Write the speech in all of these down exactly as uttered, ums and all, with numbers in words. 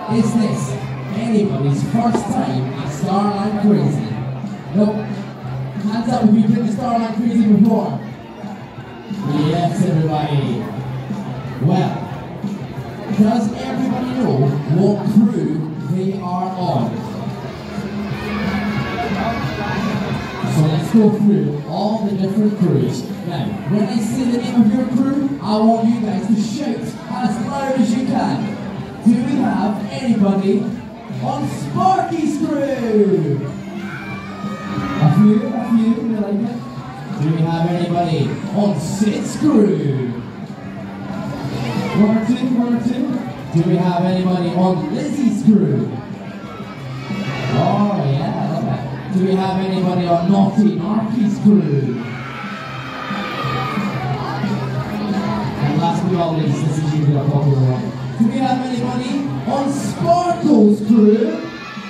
Is this anybody's first time at Starland Crazy? Nope. Hands up if you've been to Starland Crazy before. Yes, everybody. Well, does everybody know what crew they are on? So let's go through all the different crews. Now, when I say the name of your crew, I want you guys to shout as loud as you can. Do we have anybody on Sparky's crew? A few, a few, we like it. Do we have anybody on Sid's crew? One or two, one or two. Do we have anybody on Lizzie's crew? Oh yeah, I love that. Do we have anybody on Naughty Narky's crew? And last but not least, this is usually a popular one. Do we have anybody on Sparkle's crew?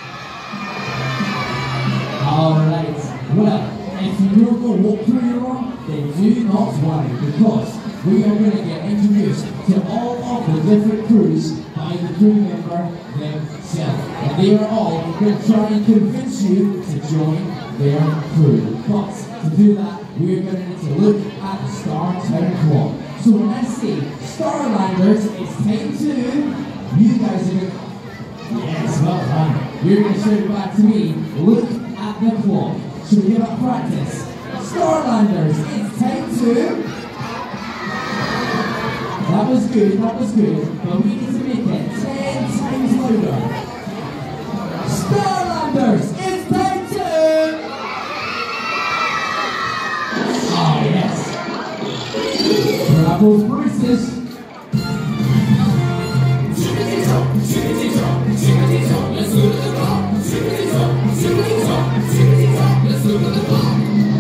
Alright, well, if you don't know what crew you're on, then do not worry, because we are going to get introduced to all of the different crews by the crew member themselves. And they are all going to try and convince you to join their crew. But to do that, we are going to need to look at the Star Town clock. So when I say Starlanders, it's time to, you guys are going to, yes, well done. You're going to shout back to me, look at the clock. Should we give it practice? Starlanders, it's time to, that was good, that was good, but we need to make it ten times louder. Starlanders, it's time to, oh yes. Grab those braces. Let's look at the clock. Let's look at the clock.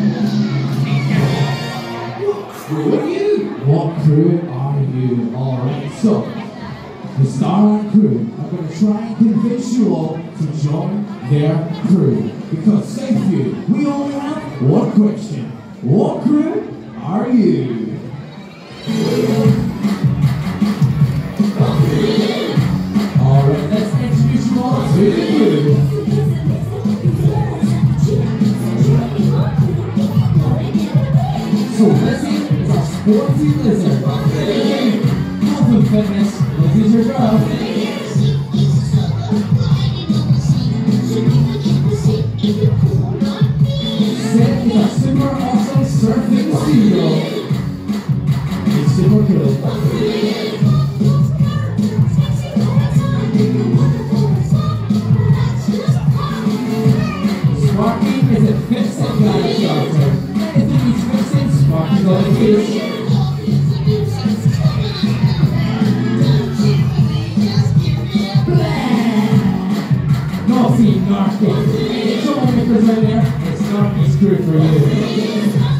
What crew are you? What crew are you? Alright, so the Starland crew are going to try and convince you all to join their crew. Because southview, we only have one question. What crew are you? Alright, let's introduce you all to the crew. So Lizzie is our sporty lizard. Health and fitness, Lizzie's your girl. Sid is our super awesome surfing studio. It's super cool. Sparky is a fixing guy shelter. Anything he's fixing, Sparky got a kiss. Naughty Narky. Troublemakers out there, it's Narky's crew for you.